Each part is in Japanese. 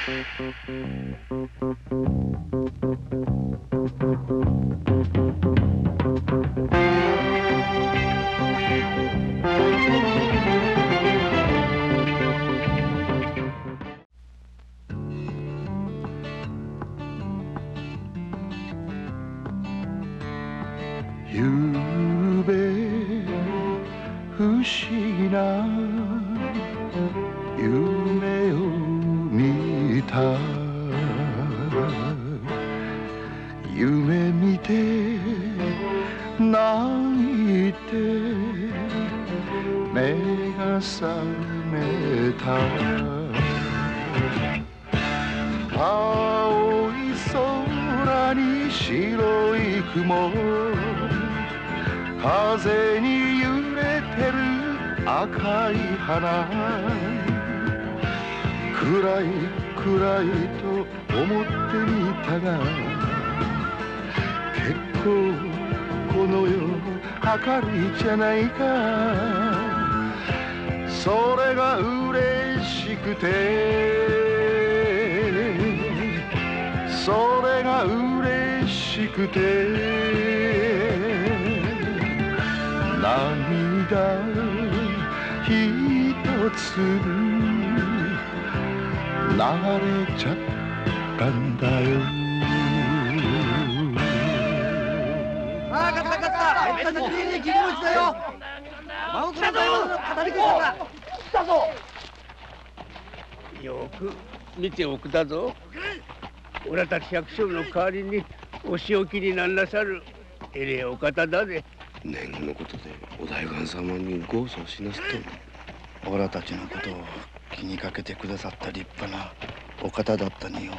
ゆうべ不思議な夢を見た。夢見て泣いて目が覚めた。青い空に白い雲、風に揺れてる赤い花、暗い暗いと思ってみたが、結構この世明るいじゃないか。それが嬉しくて、それが嬉しくて、涙一つ流れちゃったんだよ。 ああ、勝った勝った。俺たち全然気持ちだよ。マウントの語り口だ。来たぞ。 よく見ておくだぞ。俺たち百姓の代わりにお仕置きになんなさるえれえお方だぜ。 年貢のことでお代官様にご訴しなすと。 俺たちのことを気にかけてくださった立派なお方だったによ。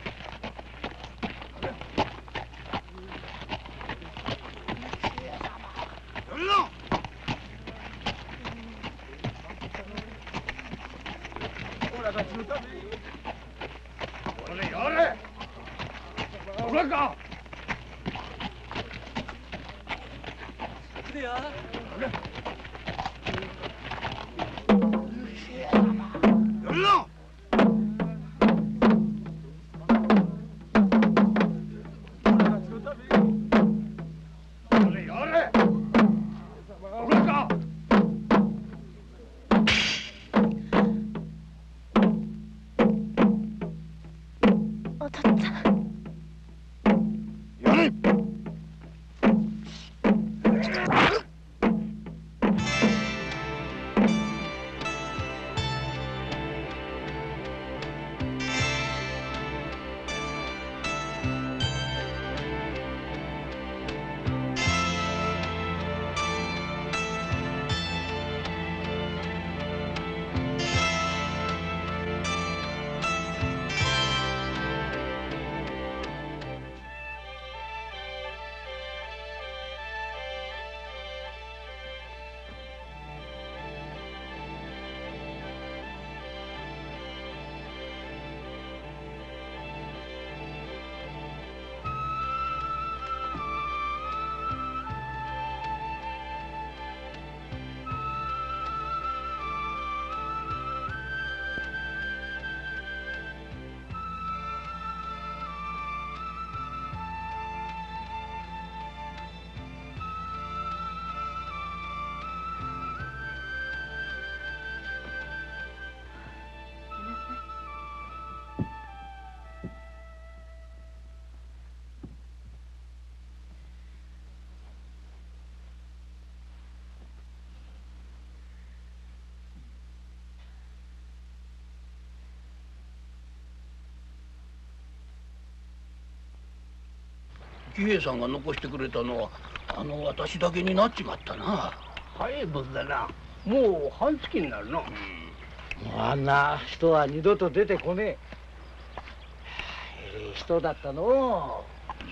喜兵衛さんが残してくれたのは私だけになっちまったな。早いボスだな。もう半月になるな。 もうあんな人は二度と出てこねえ。ええ人だったの。そうだなよ。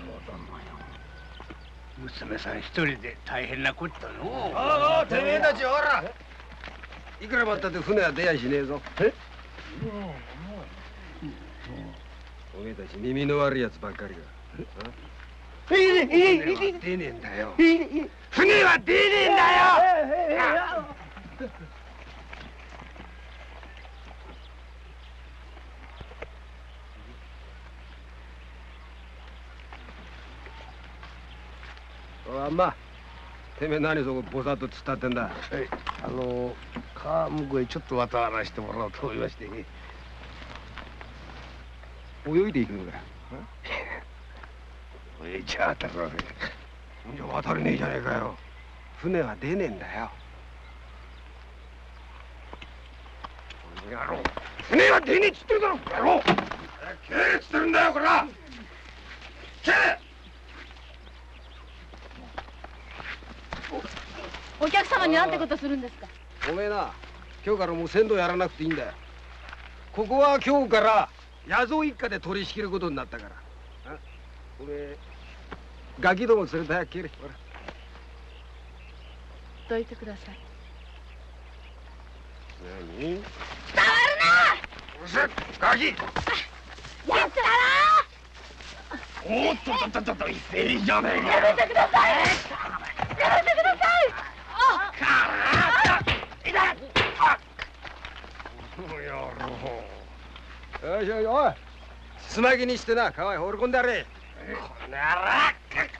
娘さん一人で大変なこったの。 ああ、てめえたちほら、いくら待ったって船は出やしねえぞ。え？おめえたち耳の悪いやつばっかりが。船は出ねえんだよ。船は出ねえんだよ。 あんまてめえ何そこぼさっと突っ立ってんだ。 川向こうへちょっと渡らせてもらおうと思いましてね。 泳いでいくのかよ。 泳いじゃ当たるわけ。 じゃ渡れねえじゃねえかよ。船は出ねえんだよ。この野郎、船は出ねえっつってるだろ、野郎。帰れっつってるんだよ、こら。帰れ。 お客様になんてことするんですか。 おめえな、今日からもう船頭やらなくていいんだよ。ここは今日から弥蔵一家で取り仕切ることになったから。これガキども連れて早く帰れ。ほら。 どいてください。 何？ 伝わるうるせえ、ガキ。 な。やつらおっと、一斉にじゃねえか。 やめてください。やめてください。 よしよし、おい。つまぎにしてな、川へ放り込んでやれ。この野郎。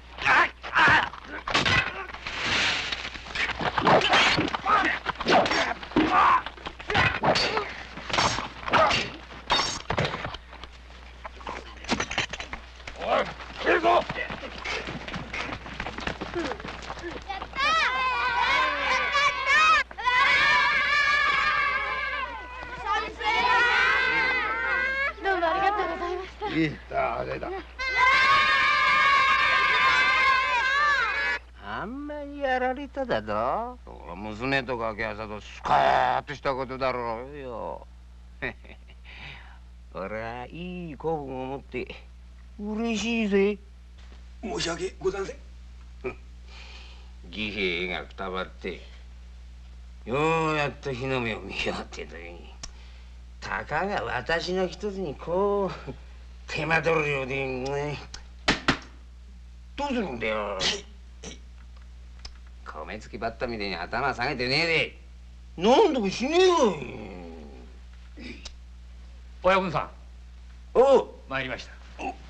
おい、来るぞ。 やったどうもありがとうございました。 いいだ。 あんまりやられただぞ。娘とかけやさとスカーッとしたことだろうよ。俺はいい子分を持って嬉しいぜ。 申し訳ございません。 義兵がくたばってようやっと日の目を見ようって時にたかが私の一つにこう手間取るようでね。どうするんだよ。米つきばったみたいに頭下げてねえで何とかしねえよ。 親分さん。 おう参りました。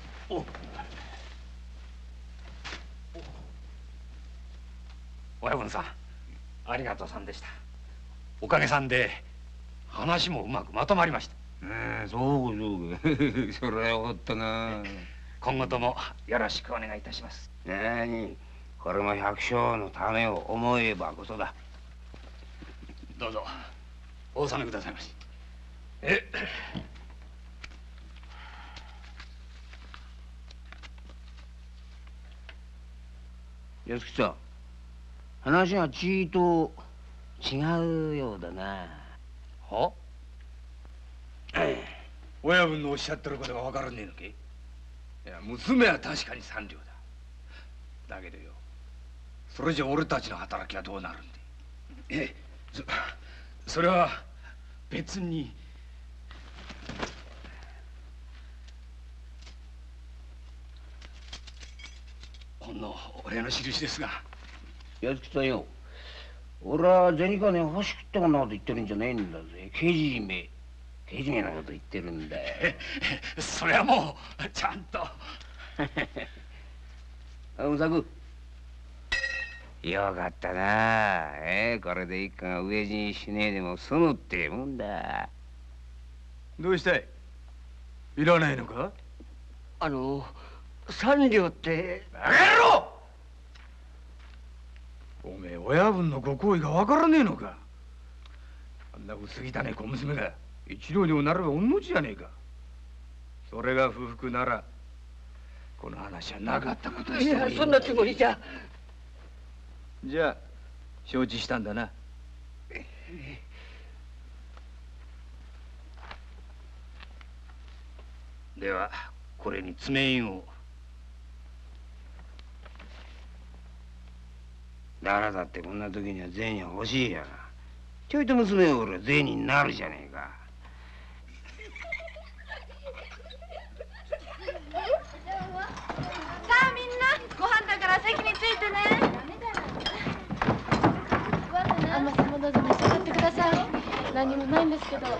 親分さん、ありがとうさんでした。おかげさんで話もうまくまとまりました。 そうか。それはよかったな。 今後ともよろしくお願いいたします。 何これも百姓のためを思えばこそだ。 どうぞお納めくださいまし。 安吉さん、話がちいと違うようだな。 は？親分のおっしゃってることが分からねえのけ？いや、娘は確かに三両だ。だけどよ、それじゃ俺たちの働きはどうなるんで？それは別に。ほんのお礼の印ですが。 安吉さんよ、俺は銭金欲しくってこんなこと言ってるんじゃねえんだぜ。刑事めのこと言ってるんだよ。 それはもうちゃんと。 うさくよかったな。これで一家が飢え死にしねえでも済むってもんだ。 どうしたい？いらないのか？ 三両って。 バカ野郎！おめえ親分のご好意が分からねえのか？あんな薄汚い小娘が一両にもなれば御の字じゃねえか。それが不服ならこの話はなかったことにしてもいい。 いや、そんなつもりじゃ。 じゃあ承知したんだな。ではこれに爪印を。 誰だってこんな時には銭欲しいやな。ちょいと娘は俺は銭になるじゃねえか。 さあみんなご飯だから席についてね。あんまさんもどうぞ召し上がってください。何もないんですけど。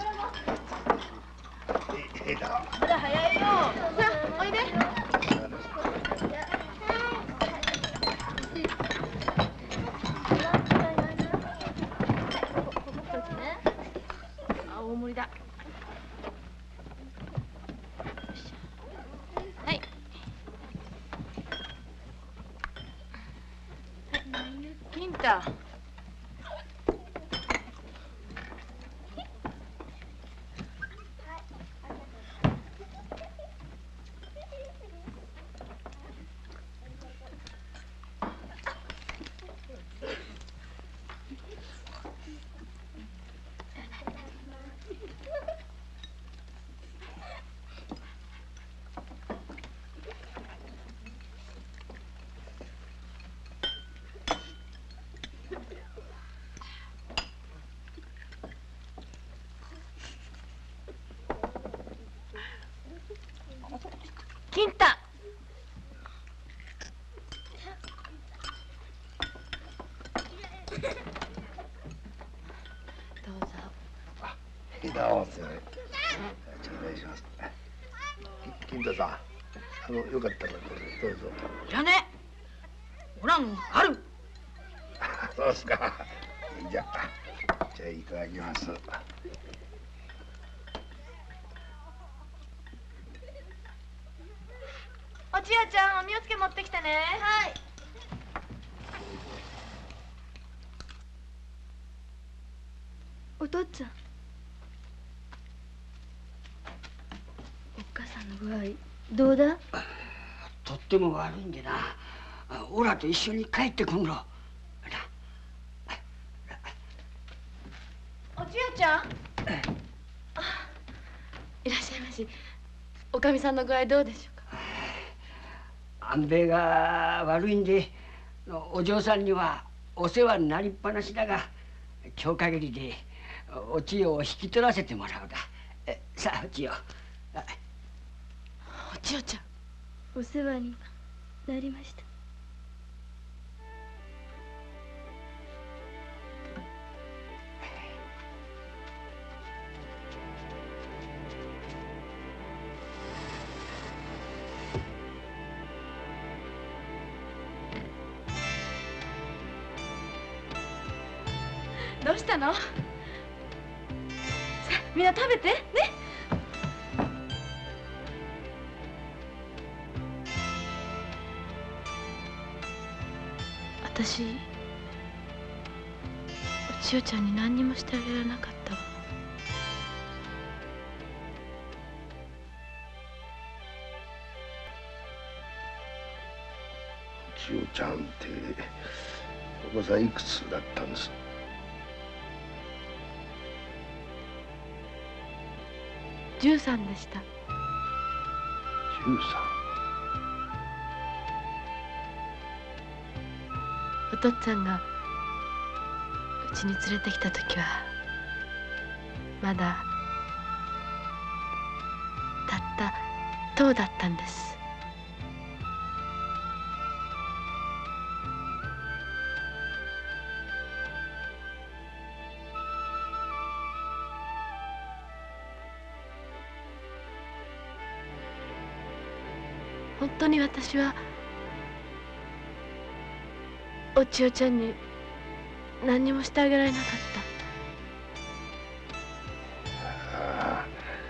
まだ早いよ。さあおいで。 どうもすいません。お願いします。金太さん、よかったらどうぞ。 いらねえ。おらんある。 そうですか。じゃあいただきます。 おちよちゃん、おみおつけ持ってきてね。はい。 お父っつぁん、おっかさんの具合どうだ？ とっても悪いんでな。おらと一緒に帰ってくんろ。 おちよちゃん。いらっしゃいまし。おかみさんの具合どうでしょうか。 安兵衛が悪いんで、お嬢さんにはお世話になりっぱなしだが、今日限りでお千代を引き取らせてもらうだ。さあお千代。 おちよちゃん。 お世話になりました。 どうしたの？さあ、みんな食べてね。私、お千代ちゃんに何にもしてあげられなかったわ。 千代ちゃんってお子さんいくつだったんです？ 13でした。 13。 お父っつぁんがうちに連れてきた時はまだたった10だったんです。本当に私はお千代ちゃんに何にもしてあげられなかった。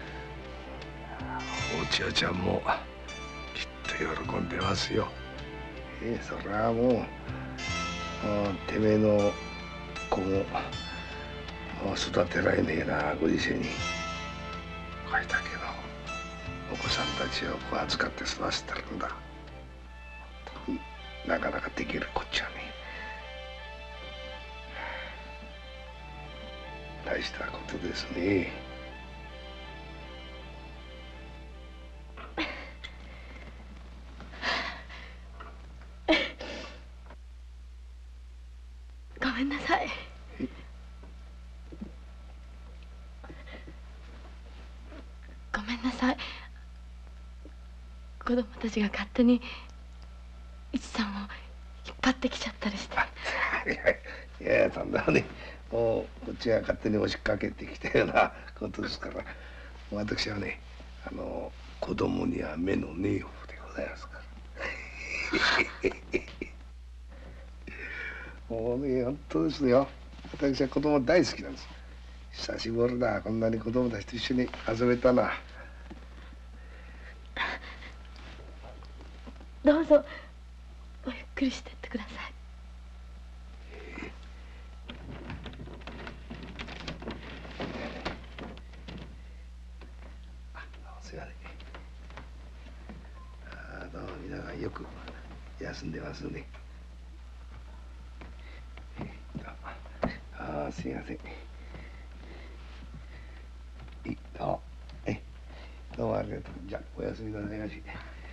お千代ちゃんもきっと喜んでますよ。そりゃもうてめえの子も育てられねえなご時世に。これだけのお子さんたちをこう預かって育ててるんだ。なかなかできるこっちゃね。大したことですね。 ごめんなさい。ごめんなさい。子供たちが勝手に一さんを引っ張ってきちゃったりして。 いやそんなね、もうこっちが勝手に押しかけてきたようなことですから、私はね子供には目のねえ方でございますからもうね本当ですよ。私は子供大好きなんです。久しぶりだ、こんなに子供たちと一緒に遊べたな。 どうぞごゆっくりしてってください。 すいません。どうも皆さんよく休んでますね。すいません。どうもありがとう。じゃあお休みなさいまし。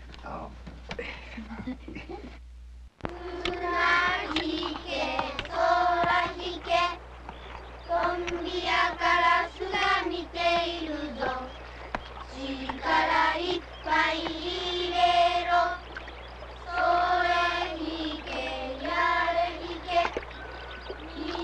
つなぎけ空引けとんびやからすが見ているぞ。力いっぱい入れろ。それ引けやれ引け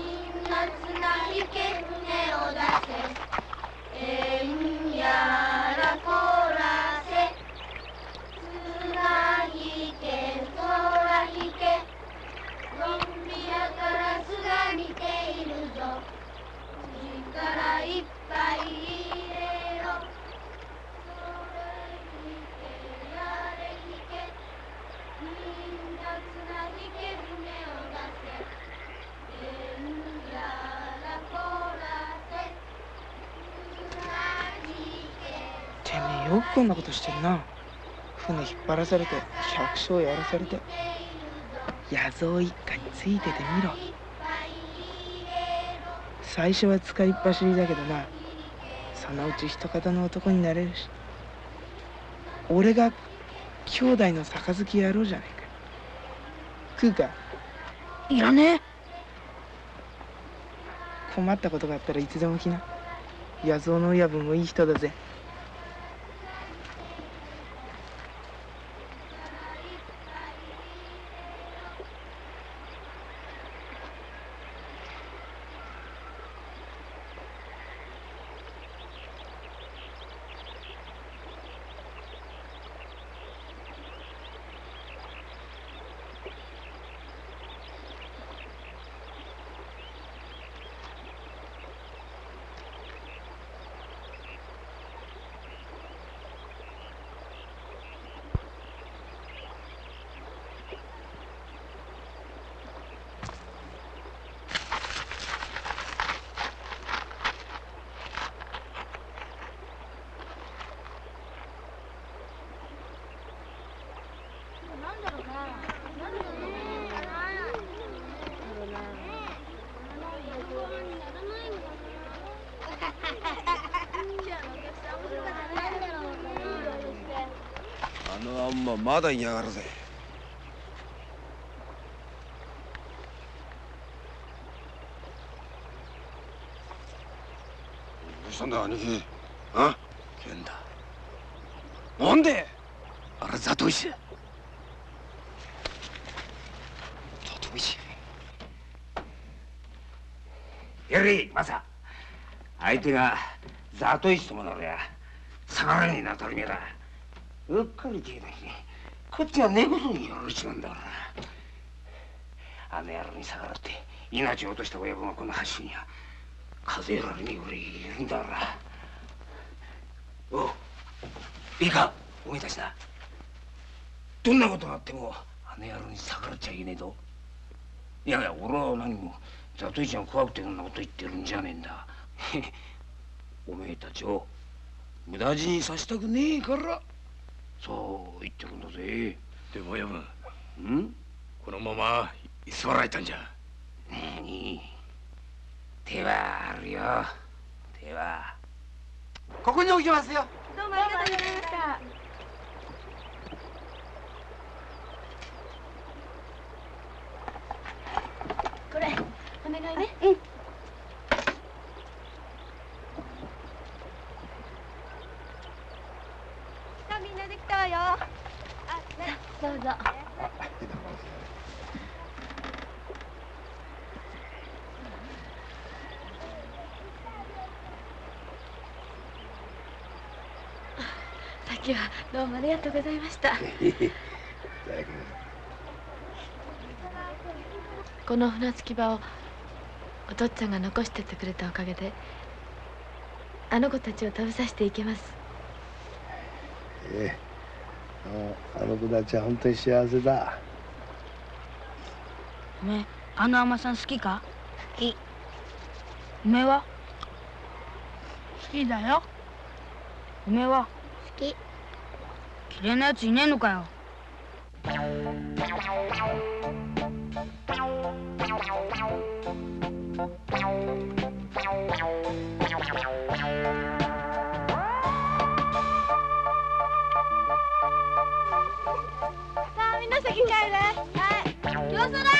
よくこんなことしてんな。船引っ張らされて百姓やらされて弥蔵一家についててみろ。最初は使いっ走りだけどな、そのうち一方の男になれるし、俺が兄弟の杯やろうじゃないか。食うか？ いらねえ。 困ったことがあったらいつでも来な。弥蔵の親分もいい人だぜ。 あのあんままだいやがるぜ。どうしたんだ兄貴？あ？ 源だ。 なんで？ あれザトウイシだ。 ザトウイシ。 やれマサ、相手がザトウイシともなりゃ逆らえねえなとりめえだ。うっかり消えた日にこっちは寝言にやるちなんだから。あの野郎に逆らって命を落とした親分はこの橋には数えられねえぐらいいるんだから。おう、いいかお前たちな、どんなことがあってもあの野郎に逆らっちゃいけねえぞ。いやいや、俺は何もザトウイチが怖くてそんなこと言ってるんじゃねえんだ。お前たちを無駄死にさせたくねえからそう言ってるんだぜ。 でも親分、 ん？ このまま居座られたんじゃ。 何？手はあるよ、手は。 ここに置きますよ。 どうもありがとうございました。これお願いね。うん。みんなできたわよ。あ、ね、どうぞ。さっきはどうもありがとうございました。この船着き場をお父っつぁんが残してってくれたおかげであの子たちを食べさせていけます。 あの子たちは本当に幸せだ。 おめえ、あの海女さん好きか？好き。おめえは？好きだよ。おめえは？好き。嫌いなやついねえのかよ。みんな先帰れ。はい。よそだ。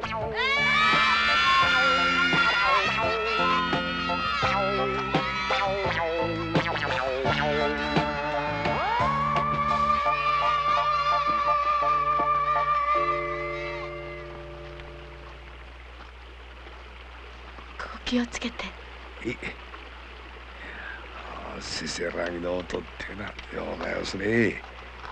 気をつけて。 せせらぎの音ってな、ようがよすね。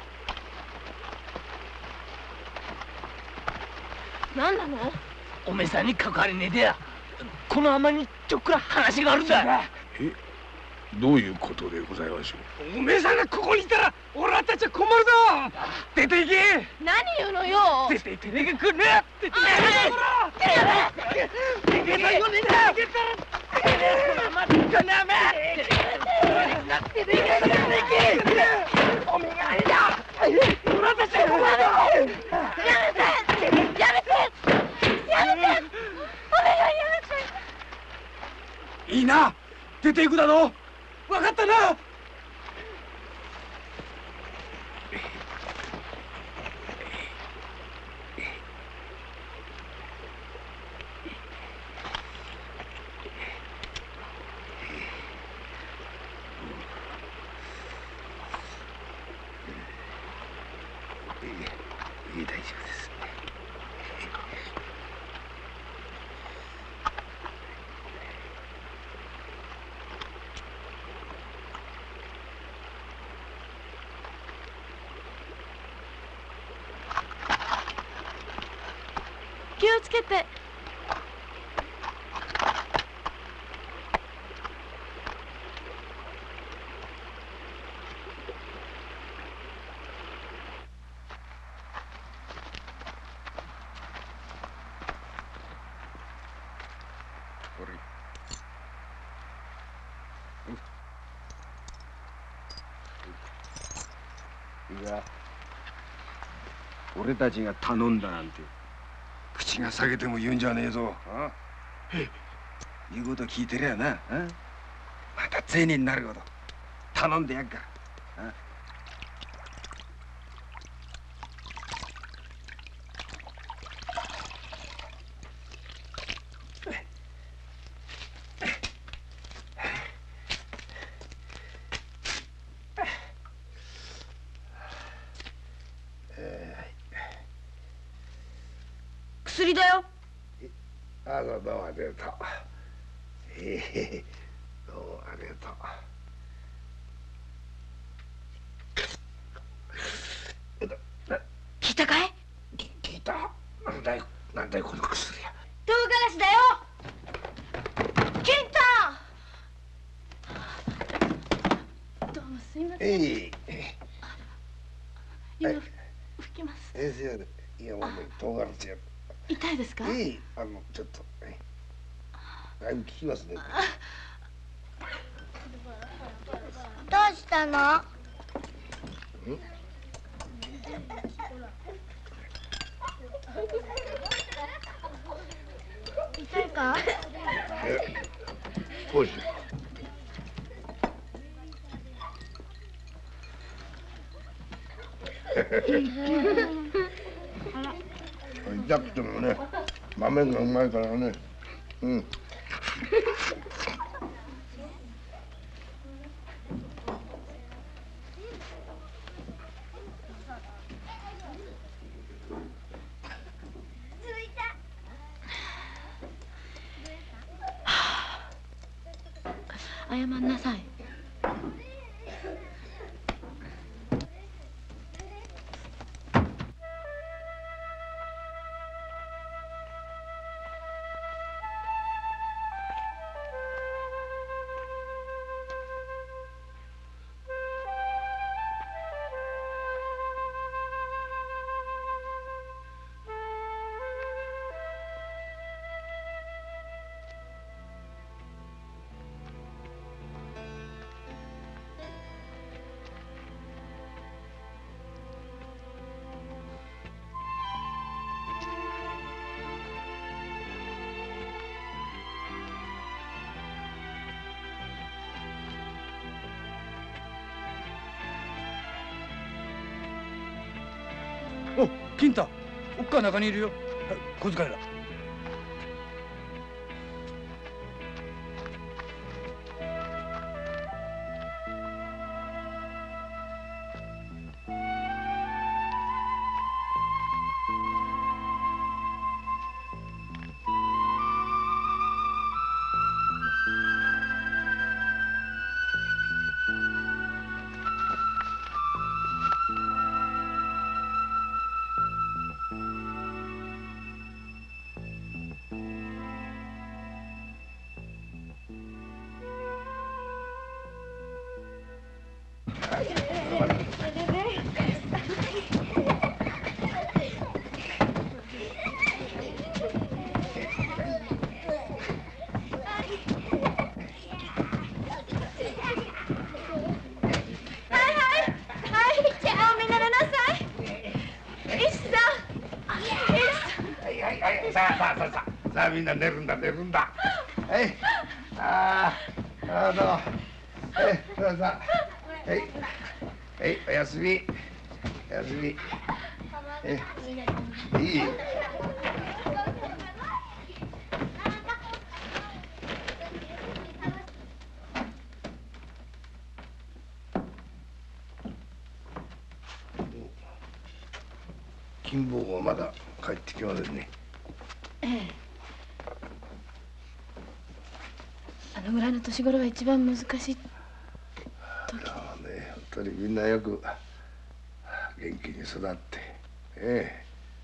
何なの？ おめさんに関わりねえでや。この浜にちょっくら話があるんだ。 どういうことでございましょう？おめさんがここにいたら俺らたちは困るぞ。出て行け。 何言うのよ。 出て行ってねえかくんね。出て行け。逃げたよね。逃げたら。待ってかなめ。 いいな、出ていくだろ。分かったな。 大丈夫です。 気をつけて。 いや、俺たちが頼んだなんて口が裂けても言うんじゃねえぞ。言うこと聞いてりゃな、また銭になること頼んでやっから。 薬だよ。 どうもありがとう。どうもありがとう。 聞いたかい？ 聞いた。なんだいこの薬や。 唐辛子だよ。金太。どうもすいません。今拭きます。 いやもう唐辛子や。 痛いですか？ ちょっとだいぶ効きますね。 どうしたの？痛いか？ 少し。痛くてもね、豆がうまいからね。 謝んなさい。 お、金太、おっか中にいるよ。はい、小遣いだ。 さあみんな寝るんだ寝るんだ。はい。ああどうも。はいどうぞ。はいはいおやすみ。おやすみ。いい。金坊はまだ帰ってきませんね。 あのぐらいの年頃が一番難しい時。 ね、本当にみんなよく元気に育って。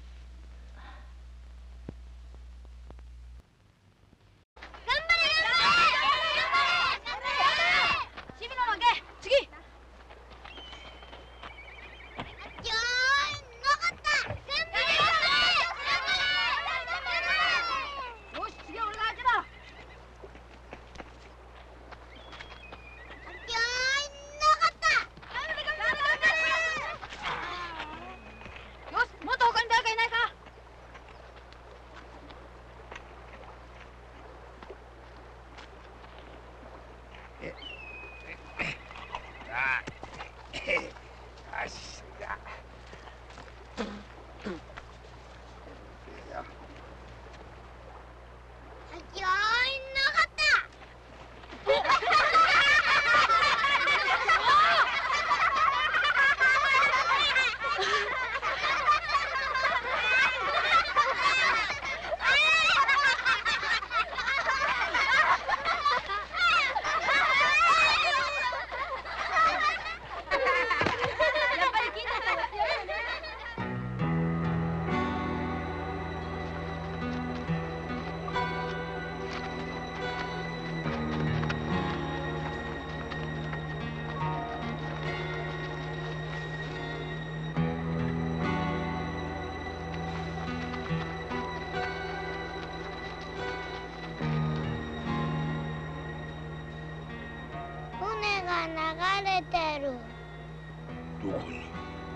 どこに？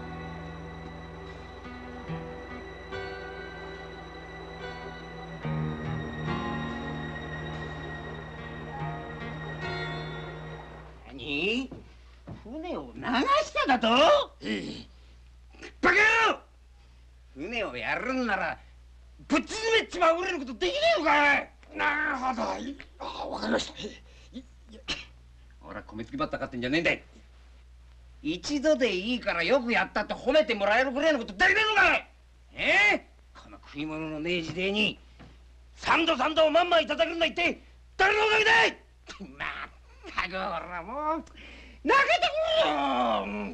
何？船を流しただと？バカ野郎！船をやるんならぶっ詰めちまうぐらいのことできねえのかい？なるほど。わかりました。俺は米付きバッター買ってんじゃねえんだい。一度でいいからよくやったって褒めてもらえるぐらいのことできねえのかい？この食い物のねえ時代に三度三度まんまいただけるんだいって誰のおかげだい？まったく俺はもう泣けてくるよ。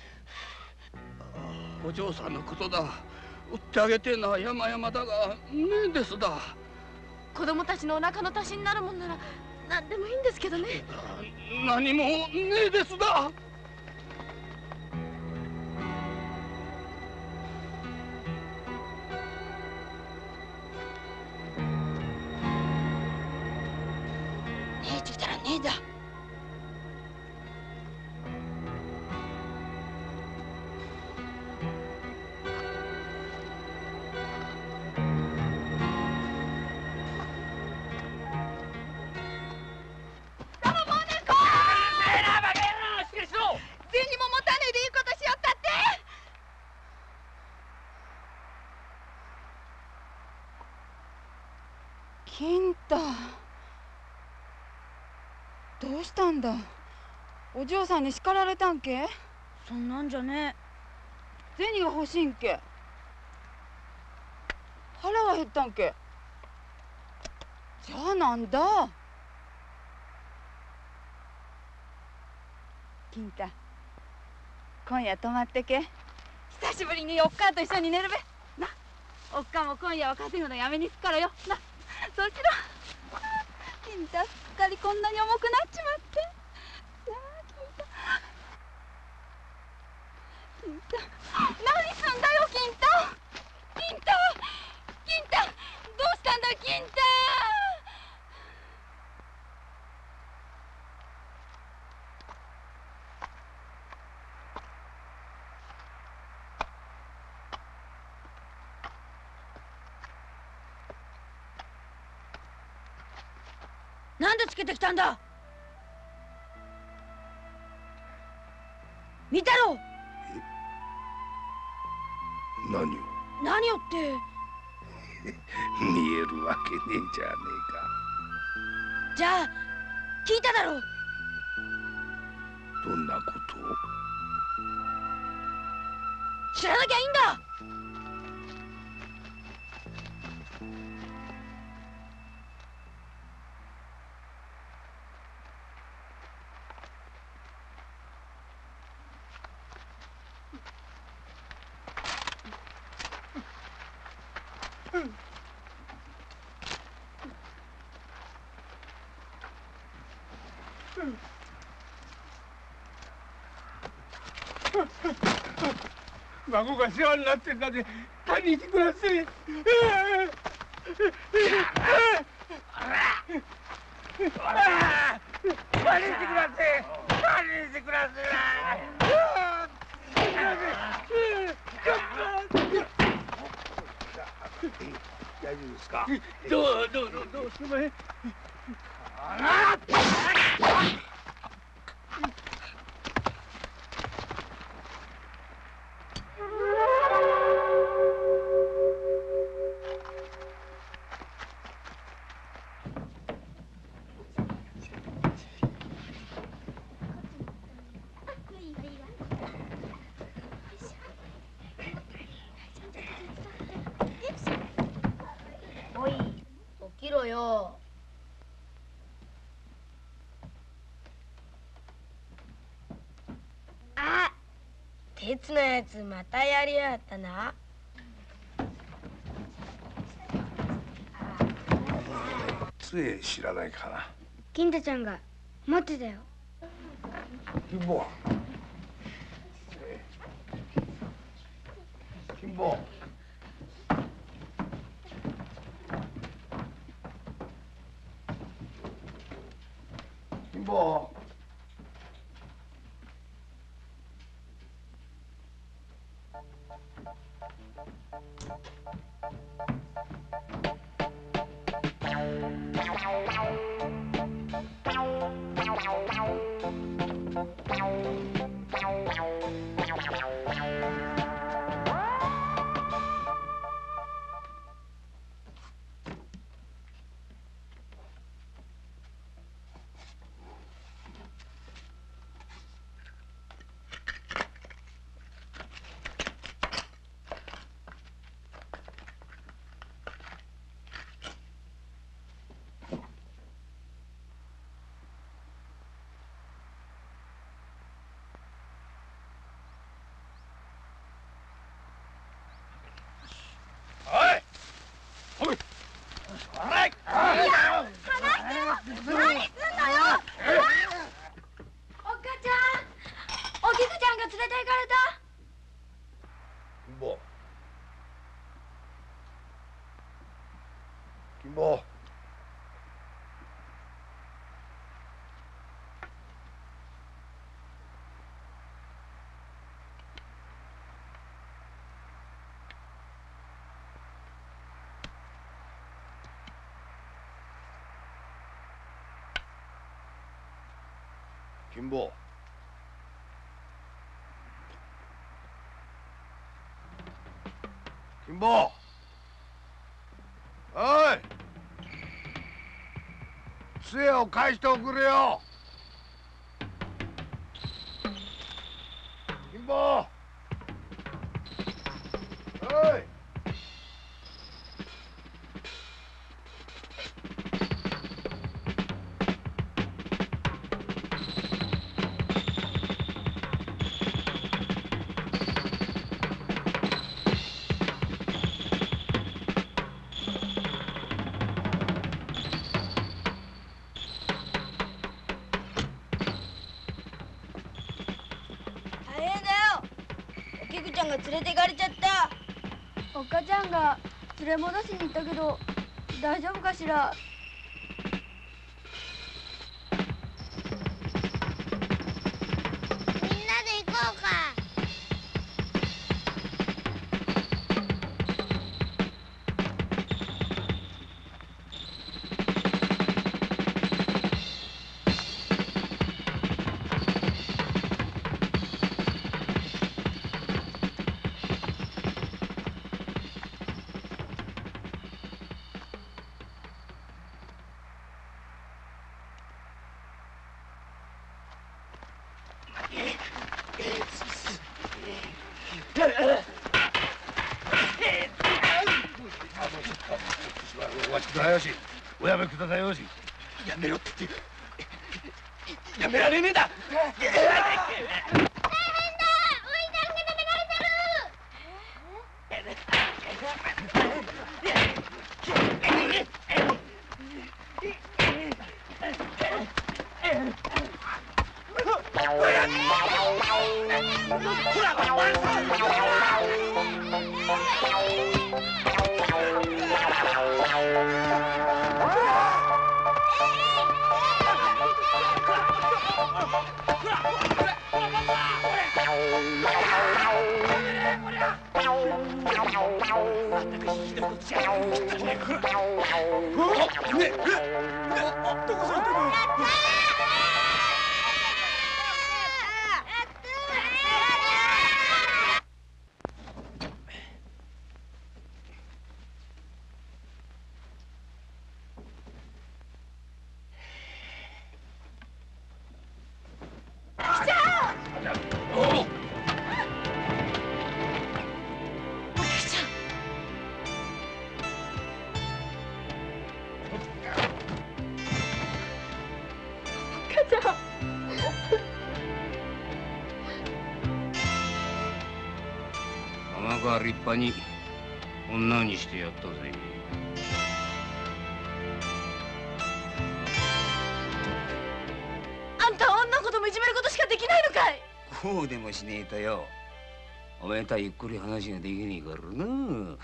お嬢さんのことだ。売ってあげてえのは山々だがねえですだ。 子供たちのお腹の足しになるもんなら何でもいいんですけどね。 何もねえですだ。 ねえちゅうたらねえだ。 金太、どうしたんだ。お嬢さんに叱られたんけ？ そんなんじゃね銭が欲しいんけ？腹が減ったんけ？じゃあなんだ。金太、今夜泊まってけ。久しぶりにおっかあと一緒に寝るべ。な、おっかも今夜は稼ぐのやめにすからよ。な、そうしろ。金太、すっかりこんなに重くなっちまって。さあ、金太、何すんだよ、金太。金太、金太、どうしたんだ、金太。 なんでつけてきたんだ。見たろ。 何を？ 何をって見えるわけねえじゃねじゃあ聞いただろう。 えか。どんなことを？ 知らなきゃいいんだ。 孫が世話になってんだで借りてください。借りてください。借りてくださ大丈夫ですか？ どうしてもね。 おい、起きろよ。あ、鉄のやつまたやりやがったな。 杖知らないかな。 金太ちゃんが持ってたよ。 金坊。金坊。金坊。金坊。金坊。金坊。おい。杖を返しておくれよ。金坊。おい。 連れて行かれちゃった。おっかちゃんが連れ戻しに行ったけど大丈夫かしら。 みんなで行こうか。 お待ちくださいよし。おやめくださいよし。 やめろって言ってやめられねえだ。 立派に女にしてやったぜ。 あんたは女の子供いじめることしかできないのかい。 こうでもしねえとよ、おめえとはゆっくり話ができねえからな。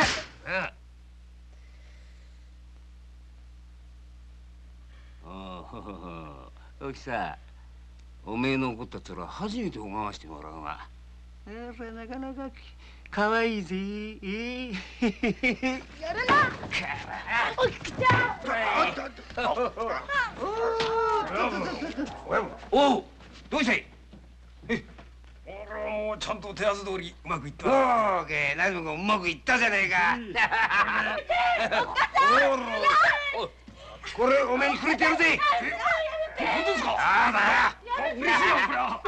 おきさ、おめえの怒った面初めて拝ましてもらうが、なかなかかわいいぜ。 やるな。おきくちゃん。 おう、どうしたい。 俺もちゃんと手はず通りうまくいった。 おけ、何もかうまくいったじゃねえか。これおめえにくれてやるぜ。 本当ですか。 ああだ。 嬉しいよこれは。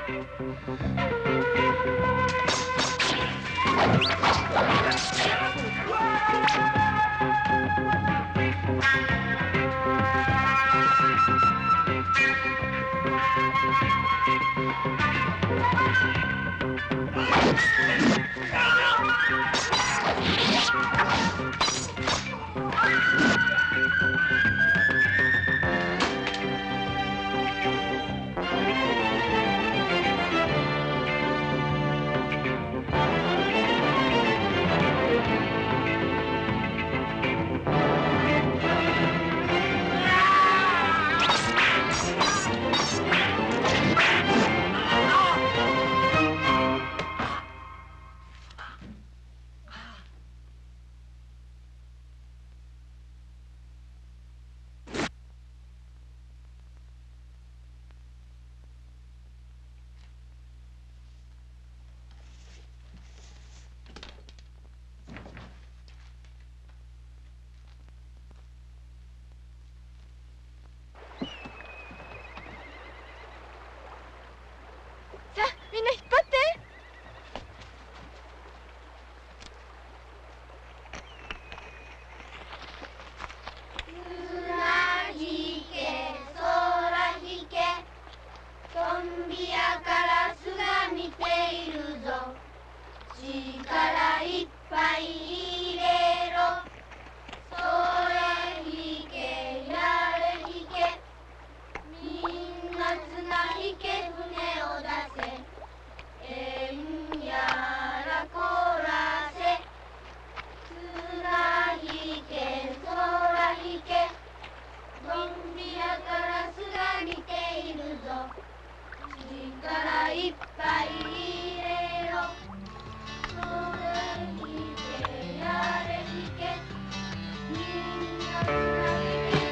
みんな引っ張って。 綱引け空引けトンビやカラスが見ているぞ。力いっぱい入れろ。それ引けやれ引けみんな綱引け船を出せ。えんやらこらせ綱引け空引けトンビやカラスが見ているぞ。力いっぱい入れろ。それ引けやれ引けみんな綱引け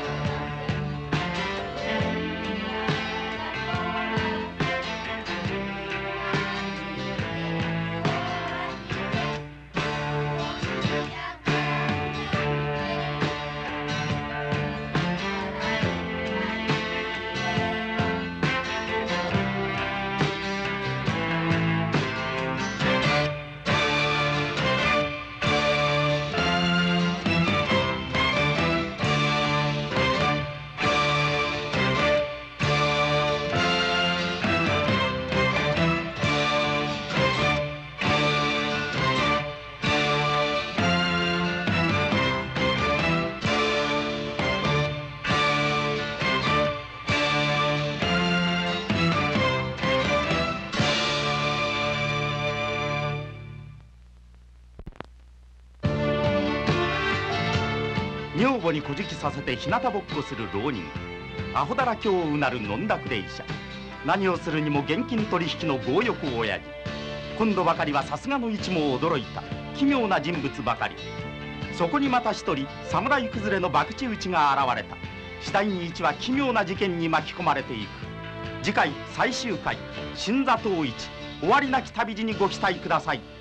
女房にこじきさせて日向ぼっこする浪人、アホだらけをうなる飲んだくれ医者、何をするにも現金取引の強欲親父。今度ばかりはさすがの一も驚いた奇妙な人物ばかり。そこにまた一人侍崩れの博打打ちが現れた。次第に一は奇妙な事件に巻き込まれていく。次回最終回、新座頭一終わりなき旅路にご期待ください。